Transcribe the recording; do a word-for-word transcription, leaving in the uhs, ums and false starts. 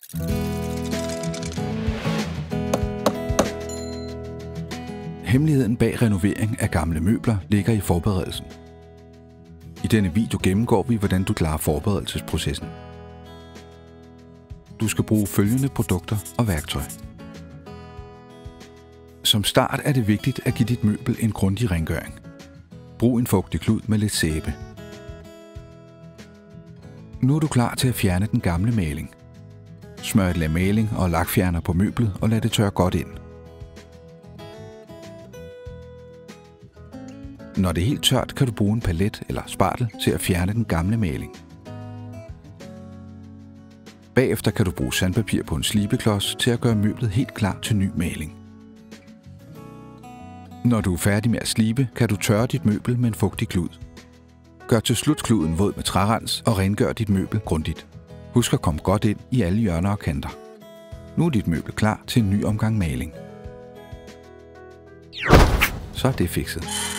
Hemmeligheden bag renovering af gamle møbler ligger i forberedelsen. I denne video gennemgår vi, hvordan du klarer forberedelsesprocessen. Du skal bruge følgende produkter og værktøj. Som start er det vigtigt at give dit møbel en grundig rengøring. Brug en fugtig klud med lidt sæbe. Nu er du klar til at fjerne den gamle maling. Smør et lag maling og lakfjerner på møblet og lad det tørre godt ind. Når det er helt tørt, kan du bruge en palet eller spartel til at fjerne den gamle maling. Bagefter kan du bruge sandpapir på en slibeklods til at gøre møblet helt klar til ny maling. Når du er færdig med at slibe, kan du tørre dit møbel med en fugtig klud. Gør til slut kluden våd med trærens og rengør dit møbel grundigt. Husk at komme godt ind i alle hjørner og kanter. Nu er dit møbel klar til en ny omgang maling. Så er det fikset.